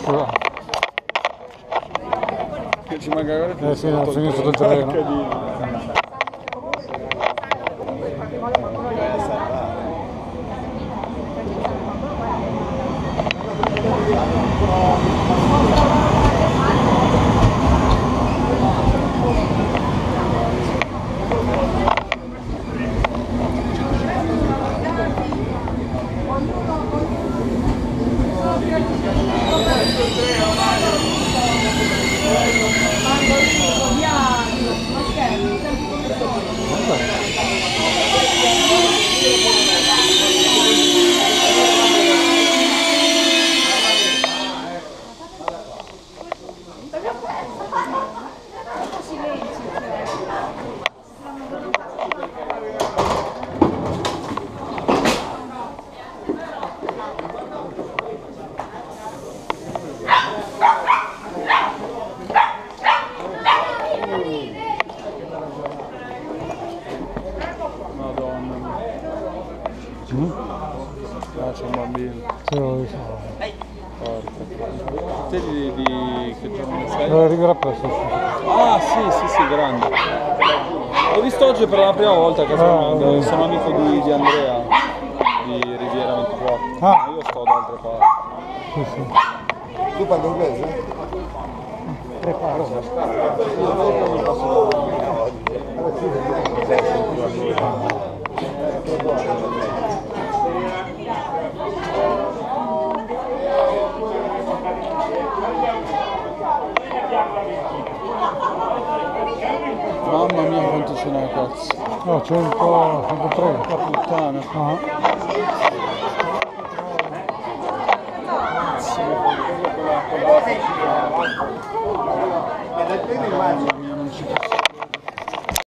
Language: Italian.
Scusa. Che ci manca ancora Sì, ho finito tutto il terreno. Ah, c'è un bambino. Sì, lo visto. Porca. Te che giorno sei? Rivera presto. Ah sì, grande. L'ho visto oggi per la prima volta a casa mia, sono amico di Andrea, di Riviera 24. Ah. Io sto da altre parti. Sì, sì. Tu parli inglese? Preparo. Mamma mia quanto ce n'è, cazzo. No, 103. Porca puttana. Ah. Mamma mia, non ci posso.